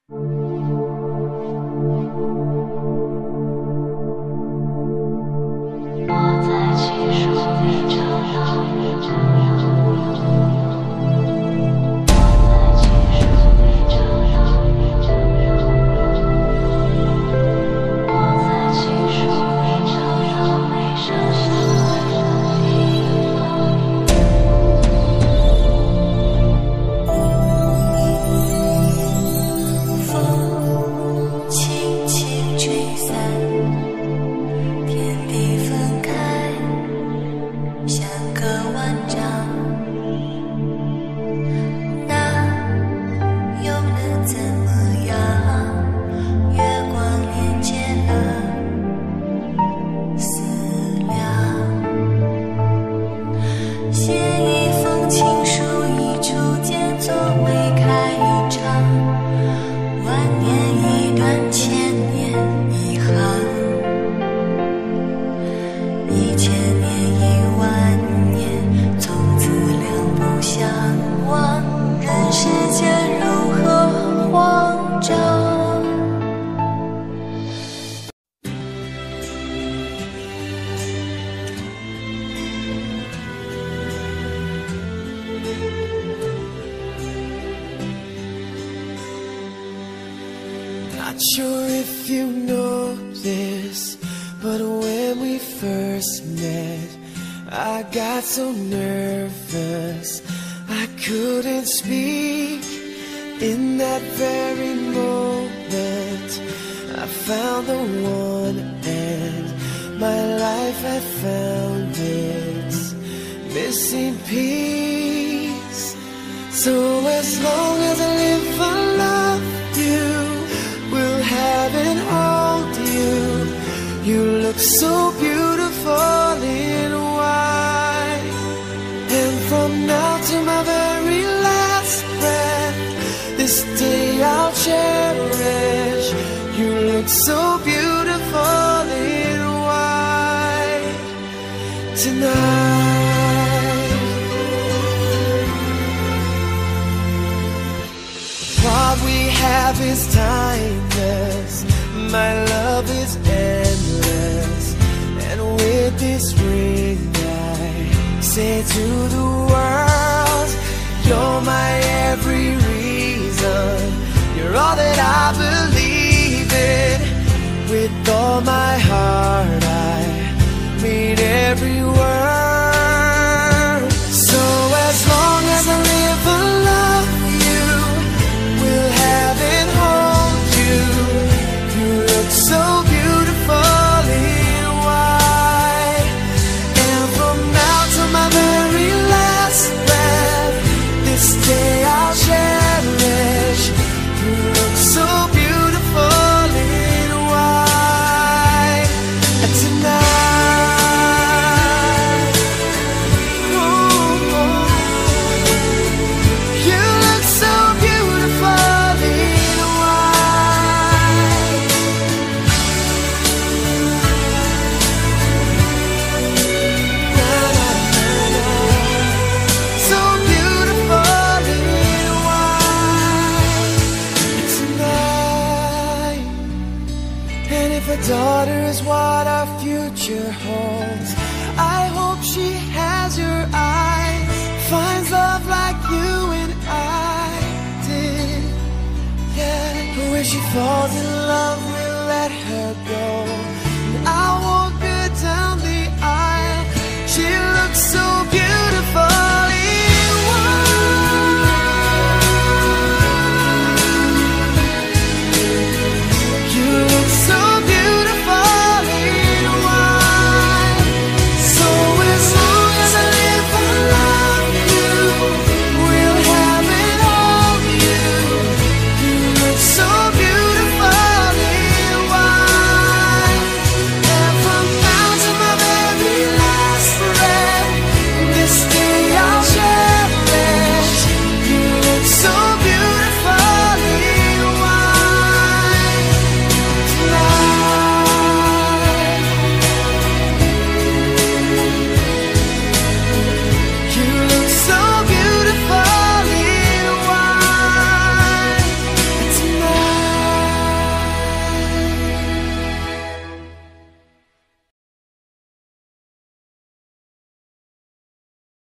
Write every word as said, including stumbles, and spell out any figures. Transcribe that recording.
Not sure if you know this, but when we first met, I got so nervous I couldn't speak. In that very moment, I found the one, and my life had found its missing piece. So as long as I live, I love you, will have and hold you. You look so beautiful in white, and from now to my very last breath, this day I'll cherish. You look so beautiful in white tonight. What we have is timeless, my love is endless, and with this ring I say to the world, you're my every reason, you're all that I believe in. With all my heart I mean every word. So as long as I live, I love you, will have and hold you. You look so beautiful in white, and from now to my very last breath, this day I'll cherish. You look so beautiful in white tonight. Ooh, you look so beautiful in white. Na, na, na, na. So beautiful in white tonight. And if a daughter is what our future holds, I hope she has your eyes, finds love like you and I did. Yeah, but when she falls in love, we'll let her go, and I'll walk her down the aisle. She looks so beautiful